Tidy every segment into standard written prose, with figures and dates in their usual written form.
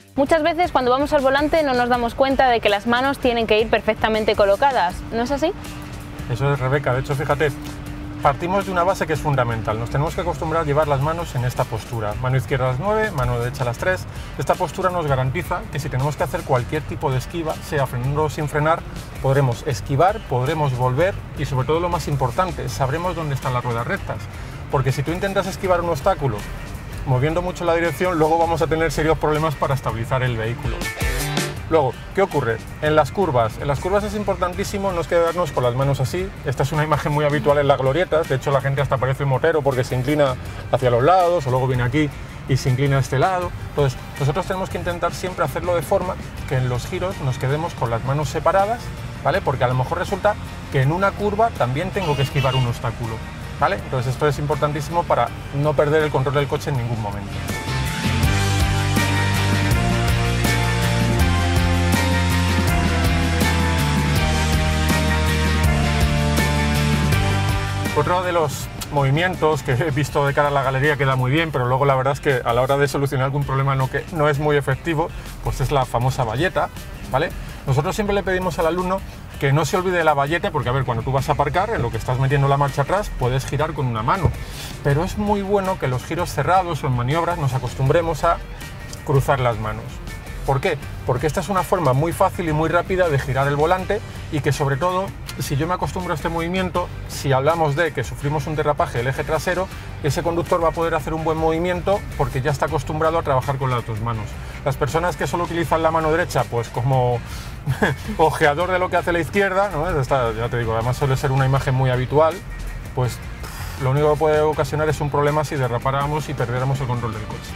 Muchas veces cuando vamos al volante no nos damos cuenta de que las manos tienen que ir perfectamente colocadas, ¿no es así? Eso es, Rebeca. De hecho, fíjate, partimos de una base que es fundamental. Nos tenemos que acostumbrar a llevar las manos en esta postura. Mano izquierda a las 9, mano derecha a las 3. Esta postura nos garantiza que si tenemos que hacer cualquier tipo de esquiva, sea frenando o sin frenar, podremos esquivar, podremos volver y sobre todo lo más importante, sabremos dónde están las ruedas rectas. Porque si tú intentas esquivar un obstáculo moviendo mucho la dirección, luego vamos a tener serios problemas para estabilizar el vehículo. Luego, ¿qué ocurre? En las curvas es importantísimo no quedarnos con las manos así. Esta es una imagen muy habitual en las glorietas, de hecho la gente hasta parece un motero porque se inclina hacia los lados o luego viene aquí y se inclina a este lado. Entonces, nosotros tenemos que intentar siempre hacerlo de forma que en los giros nos quedemos con las manos separadas, ¿vale? Porque a lo mejor resulta que en una curva también tengo que esquivar un obstáculo, ¿vale? Entonces esto es importantísimo para no perder el control del coche en ningún momento. Otro de los movimientos que he visto de cara a la galería queda muy bien, pero luego la verdad es que a la hora de solucionar algún problema que no es muy efectivo, pues es la famosa bayeta, ¿vale? Nosotros siempre le pedimos al alumno que no se olvide de la bayeta, porque a ver, cuando tú vas a aparcar, en lo que estás metiendo la marcha atrás, puedes girar con una mano, pero es muy bueno que en los giros cerrados o en maniobras nos acostumbremos a cruzar las manos. ¿Por qué? Porque esta es una forma muy fácil y muy rápida de girar el volante y que sobre todo, si yo me acostumbro a este movimiento, si hablamos de que sufrimos un derrapaje del eje trasero, ese conductor va a poder hacer un buen movimiento porque ya está acostumbrado a trabajar con las dos manos. Las personas que solo utilizan la mano derecha, pues como ojeador de lo que hace la izquierda, ¿no? Esta, ya te digo, además suele ser una imagen muy habitual, pues lo único que puede ocasionar es un problema si derrapáramos y perdiéramos el control del coche.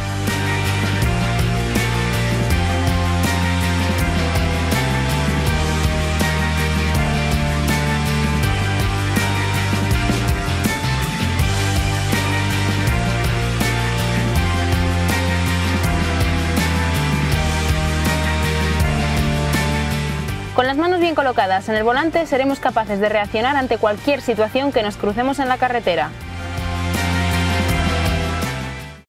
Con las manos bien colocadas en el volante seremos capaces de reaccionar ante cualquier situación que nos crucemos en la carretera.